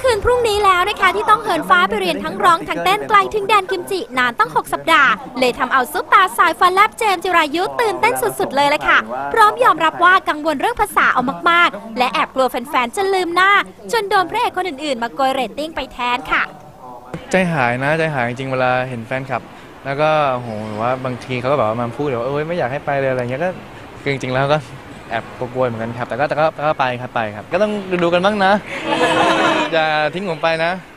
คืนพรุ่งนี้แล้วนะคะที่ต้องเหินฟ้าไปเรียนทั้งร้องทั้งเต้นไกลถึงแดนกิมจินานตั้ง6 สัปดาห์เลยทำเอาซุปตาสายฟันแลบเจมส์จิรายุตื่นเต้นสุดๆเลยละค่ะพร้อมยอมรับว่ากังวลเรื่องภาษาเอามากๆและแอบกลัวแฟนๆจะลืมหน้าจนโดนพระเอกคนอื่นๆมาโกยเรตติ้งไปแทนค่ะใจหายนะใจหายจริงๆเวลาเห็นแฟนคลับแล้วก็โหว่าบางทีเขาก็แบบว่ามาพูดว่าไม่อยากให้ไปเลยอะไรเงี้ยก็จริงๆแล้วก็แอบกลัวๆเหมือนกันครับแต่ก็ไปครับก็ต้องดูกันบ้างนะอย่าทิ้งผมไปนะ